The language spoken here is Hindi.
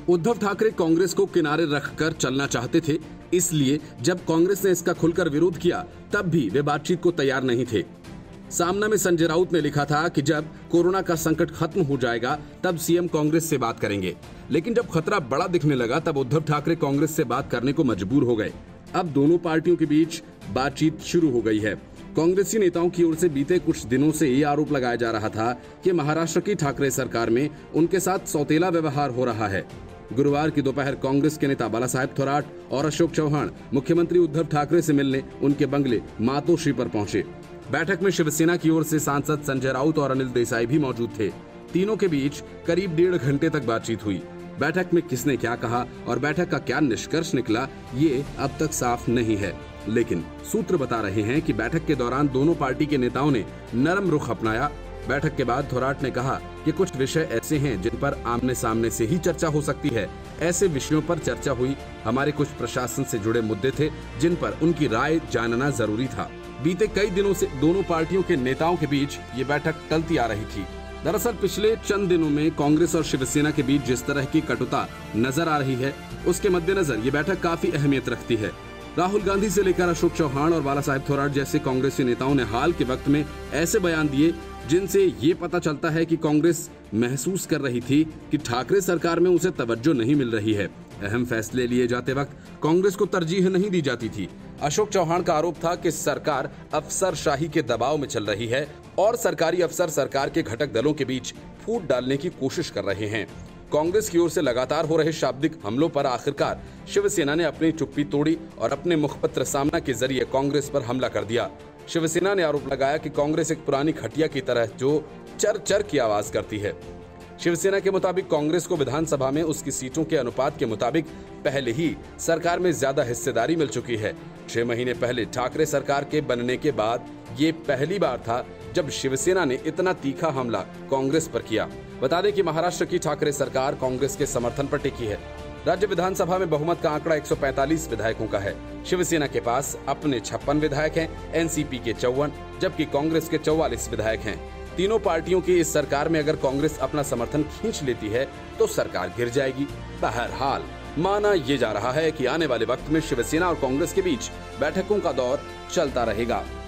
उद्धव ठाकरे कांग्रेस को किनारे रखकर चलना चाहते थे, इसलिए जब कांग्रेस ने इसका खुलकर विरोध किया तब भी वे बातचीत को तैयार नहीं थे। सामना में संजय राउत ने लिखा था कि जब कोरोना का संकट खत्म हो जाएगा तब सीएम कांग्रेस से बात करेंगे, लेकिन जब खतरा बड़ा दिखने लगा तब उद्धव ठाकरे कांग्रेस से बात करने को मजबूर हो गए। अब दोनों पार्टियों के बीच बातचीत शुरू हो गई है। कांग्रेसी नेताओं की ओर से बीते कुछ दिनों से ये आरोप लगाया जा रहा था कि महाराष्ट्र की ठाकरे सरकार में उनके साथ सौतेला व्यवहार हो रहा है। गुरुवार की दोपहर कांग्रेस के नेता बालासाहेब थोराट और अशोक चौहान मुख्यमंत्री उद्धव ठाकरे से मिलने उनके बंगले मातोश्री पर पहुंचे। बैठक में शिवसेना की ओर से सांसद संजय राउत और अनिल देसाई भी मौजूद थे। तीनों के बीच करीब 1.5 घंटे तक बातचीत हुई। बैठक में किसने क्या कहा और बैठक का क्या निष्कर्ष निकला, ये अब तक साफ नहीं है, लेकिन सूत्र बता रहे हैं कि बैठक के दौरान दोनों पार्टी के नेताओं ने नरम रुख अपनाया। बैठक के बाद थोराट ने कहा कि कुछ विषय ऐसे हैं जिन पर आमने सामने से ही चर्चा हो सकती है। ऐसे विषयों पर चर्चा हुई। हमारे कुछ प्रशासन से जुड़े मुद्दे थे जिन पर उनकी राय जानना जरूरी था। बीते कई दिनों से दोनों पार्टियों के नेताओं के बीच ये बैठक टलती आ रही थी। दरअसल पिछले चंद दिनों में कांग्रेस और शिवसेना के बीच जिस तरह की कटुता नजर आ रही है, उसके मद्देनजर ये बैठक काफी अहमियत रखती है। राहुल गांधी से लेकर अशोक चौहान और बालासाहेब थोराट जैसे कांग्रेसी नेताओं ने हाल के वक्त में ऐसे बयान दिए जिनसे ये पता चलता है कि कांग्रेस महसूस कर रही थी कि ठाकरे सरकार में उसे तवज्जो नहीं मिल रही है। अहम फैसले लिए जाते वक्त कांग्रेस को तरजीह नहीं दी जाती थी। अशोक चौहान का आरोप था कि सरकार अफसरशाही के दबाव में चल रही है और सरकारी अफसर सरकार के घटक दलों के बीच फूट डालने की कोशिश कर रहे हैं। कांग्रेस की ओर से लगातार हो रहे शाब्दिक हमलों पर आखिरकार शिवसेना ने अपनी चुप्पी तोड़ी और अपने मुखपत्र सामना के जरिए कांग्रेस पर हमला कर दिया। शिवसेना ने आरोप लगाया कि कांग्रेस एक पुरानी खटिया की तरह जो चर चर की आवाज करती है। शिवसेना के मुताबिक कांग्रेस को विधानसभा में उसकी सीटों के अनुपात के मुताबिक पहले ही सरकार में ज्यादा हिस्सेदारी मिल चुकी है। 6 महीने पहले ठाकरे सरकार के बनने के बाद ये पहली बार था जब शिवसेना ने इतना तीखा हमला कांग्रेस पर किया। बता दें कि महाराष्ट्र की ठाकरे सरकार कांग्रेस के समर्थन पर टिकी है। राज्य विधानसभा में बहुमत का आंकड़ा 145 विधायकों का है। शिवसेना के पास अपने 56 विधायक हैं, एनसीपी के 54, जबकि कांग्रेस के 44 विधायक हैं। तीनों पार्टियों की इस सरकार में अगर कांग्रेस अपना समर्थन खींच लेती है तो सरकार गिर जाएगी। बहरहाल माना ये जा रहा है कि आने वाले वक्त में शिवसेना और कांग्रेस के बीच बैठकों का दौर चलता रहेगा।